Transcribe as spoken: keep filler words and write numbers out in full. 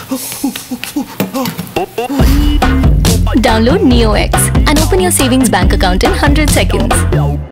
Download NeoX and open your savings bank account in one hundred seconds.